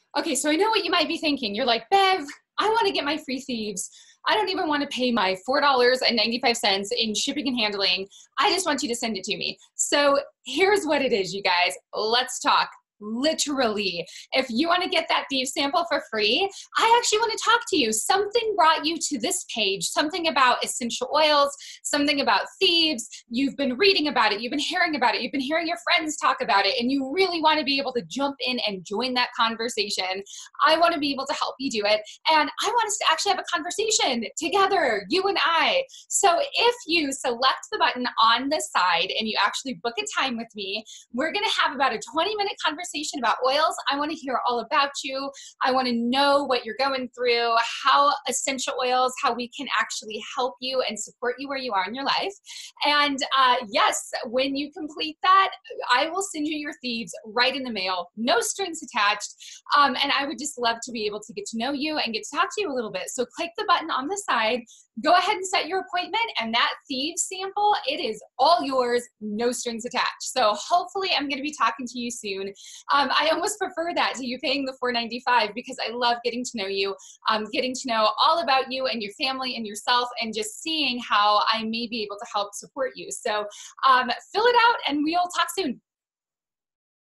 Okay, so I know what you might be thinking. You're like, Bev, I want to get my free thieves. I don't even want to pay my $4.95 in shipping and handling. I just want you to send it to me. So here's what it is, you guys. Let's talk. Literally, if you want to get that thief sample for free, I actually want to talk to you. Something brought you to this page, something about essential oils, something about thieves. You've been reading about it, you've been hearing about it, you've been hearing your friends talk about it, and you really want to be able to jump in and join that conversation. I want to be able to help you do it, and I want us to actually have a conversation together, you and I. So if you select the button on the side and you actually book a time with me, we're going to have about a 20-minute conversation about oils. I want to hear all about you. I want to know what you're going through, how essential oils, how we can actually help you and support you where you are in your life. And yes, when you complete that, I will send you your thieves right in the mail, no strings attached. And I would just love to be able to get to know you and get to talk to you a little bit. So click the button on the side, go ahead and set your appointment, and that thieves sample, it is all yours, no strings attached. So hopefully I'm going to be talking to you soon. I almost prefer that to you paying the $4.95 because I love getting to know you, getting to know all about you and your family and yourself, and just seeing how I may be able to help support you. So fill it out and we'll talk soon.